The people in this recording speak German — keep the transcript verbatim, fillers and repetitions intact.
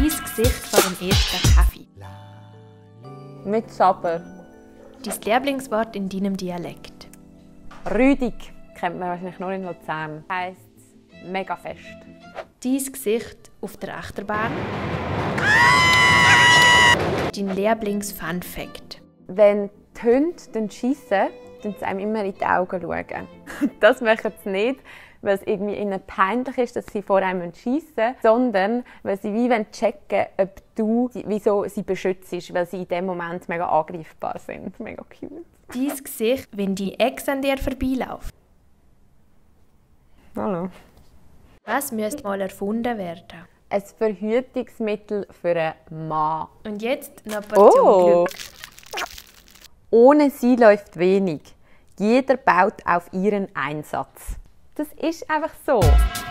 Dein Gesicht vor dem ersten Kaffee. Mit Saber. Dein Lieblingswort in deinem Dialekt. Rüdig kennt man wahrscheinlich nur in Luzern. Heisst mega fest. Dein Gesicht auf der Achterbahn. Dein Lieblings-Fun-Fact. Wenn die Hunde dann schiessen, schauen sie einem immer in die Augen. Schauen. Das machen sie nicht, weil es irgendwie ihnen peinlich ist, dass sie vor einem schiessen müssen, sondern weil sie wie checken wollen, ob du wieso sie beschützt, weil sie in dem Moment mega angreifbar sind. Mega cute. Dein Gesicht, wenn die Ex an dir vorbeiläuft. Hallo. Was müsste mal erfunden werden? Ein Verhütungsmittel für einen Mann. Und jetzt noch eine Portion Oh. Glück. Ohne sie läuft wenig. Jeder baut auf ihren Einsatz. Das ist einfach so.